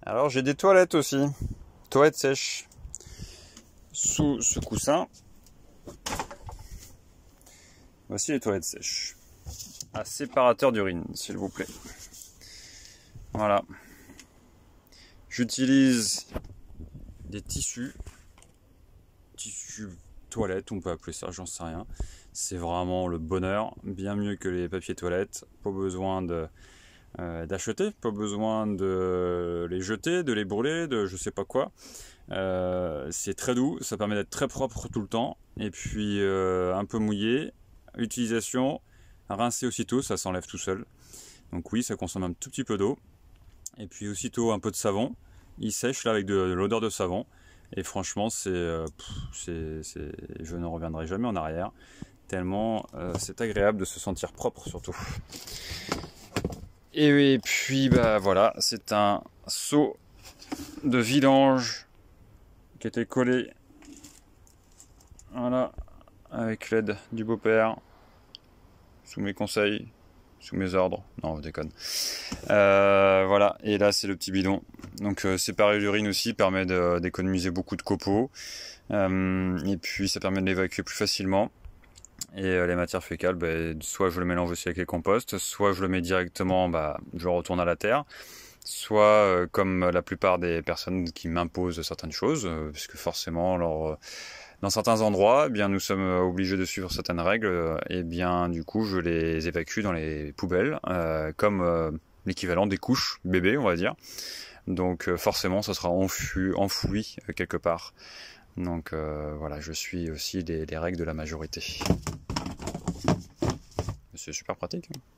Alors j'ai des toilettes aussi, toilettes sèches, sous ce coussin. Voici les toilettes sèches, à séparateur d'urine s'il vous plaît. Voilà, j'utilise des tissus toilettes, on peut appeler ça, j'en sais rien. C'est vraiment le bonheur, bien mieux que les papiers toilettes, pas besoin d'acheter, pas besoin de les jeter, de les brûler, de je sais pas quoi. C'est très doux, ça permet d'être très propre tout le temps, et puis un peu mouillé, utilisation, rincer aussitôt, ça s'enlève tout seul. Donc oui, ça consomme un tout petit peu d'eau, et puis aussitôt un peu de savon, il sèche là avec de l'odeur de savon, et franchement je ne reviendrai jamais en arrière, tellement c'est agréable de se sentir propre surtout. Et puis bah voilà, c'est un seau de vidange qui était collé, voilà, avec l'aide du beau-père, sous mes conseils, sous mes ordres, non je déconne. Voilà, et là c'est le petit bidon, donc séparer l'urine aussi permet d'économiser beaucoup de copeaux, et puis ça permet de l'évacuer plus facilement. Et les matières fécales, soit je le mélange aussi avec les composts, soit je le mets directement, je le retourne à la terre, soit comme la plupart des personnes qui m'imposent certaines choses, puisque forcément dans certains endroits, nous sommes obligés de suivre certaines règles, et du coup je les évacue dans les poubelles, comme l'équivalent des couches bébés on va dire. Donc forcément ça sera enfoui quelque part. Donc voilà, je suis aussi les règles de la majorité. C'est super pratique.